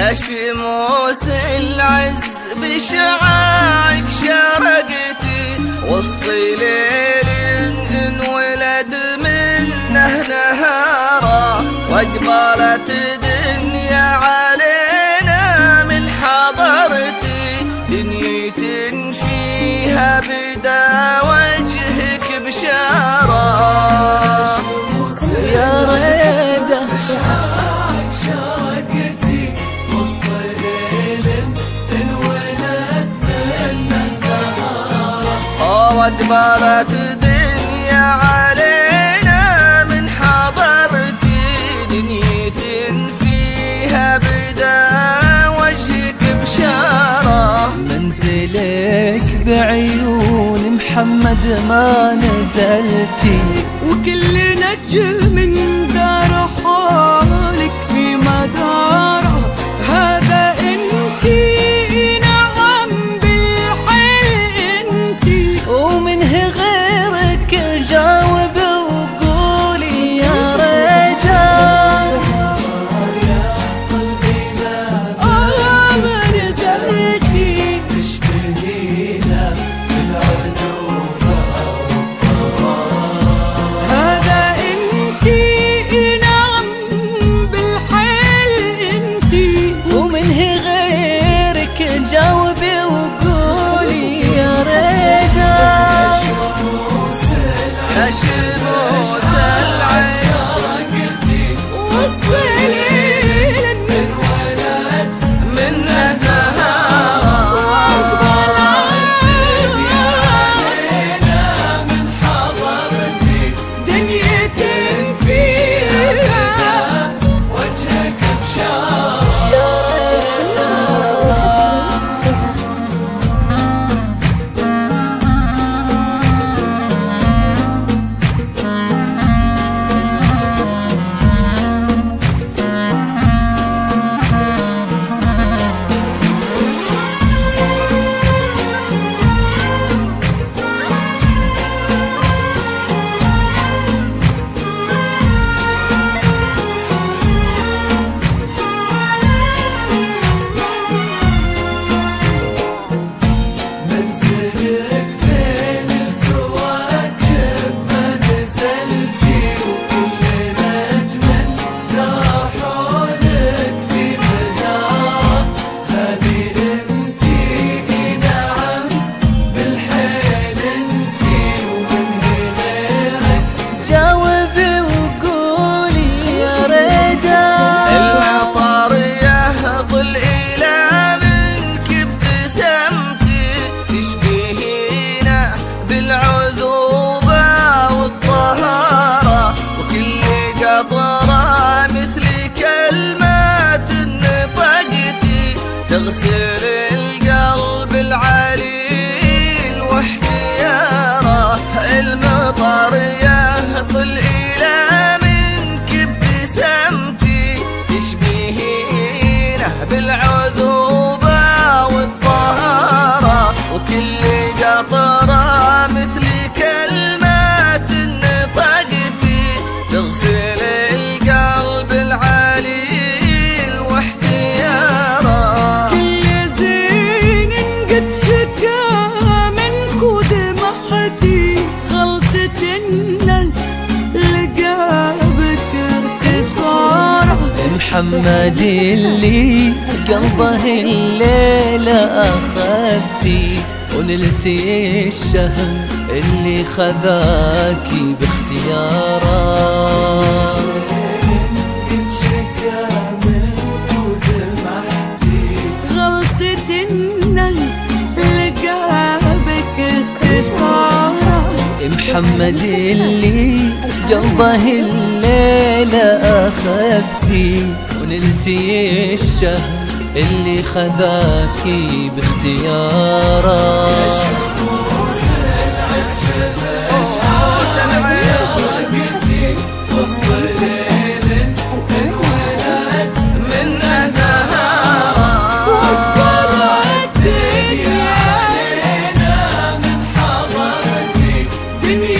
يا شموس العز بشعاعك شرقتي وسط ليل انولد منه نهارا، واقبلت دنيا علينا من حضرتي، دنيا فيها بدا وجهك بشارة. يا ريده بشعاعك شرقتي وسط ليل انولد منه نهارا، واقبلت دنيا علينا من حضرتي، دنيا فيها بدا وجهك بشارة. منزلك بعيون محمد ما نزلتي، وكل نجم من دار حالك في مداره، هذا انتي نعم بالحل انتي، ومنه غيرك جاوب وقولي يا ريدا. يا قلبي ما نزلتي تشبهينا بالعذوبة هذا انتي نعم بالحل انتي، ومنه غيرك جاوبي وقولي يا ريدا. يا شموس العز شرقتي وسط ليل انولد منه نهارا، الدنيا علينا من حضرتي، دنيا فيها وجهك بشارة. منزلك بين الكواكب ما نزلتي، وكل نجم دار حولك في منارة، هذه انتي نعم بالحيل انتي، ومن غيرك جاوبي وقولي يا ريدا. المطر يهطل إلى منك ابتسامتي، تشبهينا بالعذوبة والطهارة، وكل قطرة مثل كلمات نطقتي، تغسل القلب العليل واحتياره. المطر يهطل إلى منك ابتسامتي، تشبهينه بالعذوبة والطهارة، وكل قطرة مثل كلمات نطقتي، تغسل القلب العليل واحتياره. كل زين قد شكا منك ودمعتي، غلطة إن لقابك اختصاره. محمد اللي قلبه الليلة أخذتي، ونلتي الشهم اللي خذاكي باختياره. انشكى منك ودمعتي، غلطة إن لقابك اختصاره. محمد اللي قلبه الليلة أخذتي، ونلتي الشهم اللي خذاكي باختياره. شموس العز شرقتي وسط ليل انولد منه نهارا، وقبلت الدنيا علينا من حضرتي، دنيا